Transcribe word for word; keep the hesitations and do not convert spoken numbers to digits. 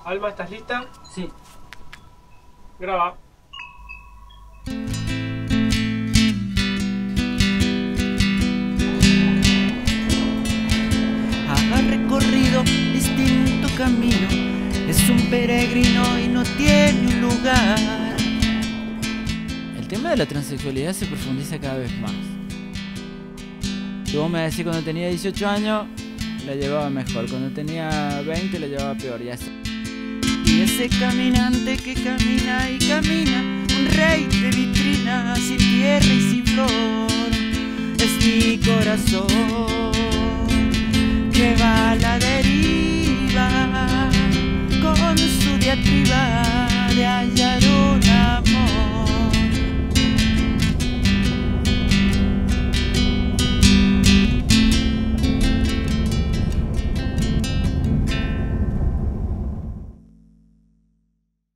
Alma, ¿estás lista? Sí. Graba. Ha recorrido distinto camino, es un peregrino y no tiene un lugar. El tema de la transexualidad se profundiza cada vez más. Si vos me decís cuando tenía dieciocho años, la llevaba mejor, cuando tenía veinte la llevaba peor, y así. Y ese caminante que camina y camina, un rey de vitrina, sin tierra y sin flor, es mi corazón que va a la deriva con su diatriba de hallar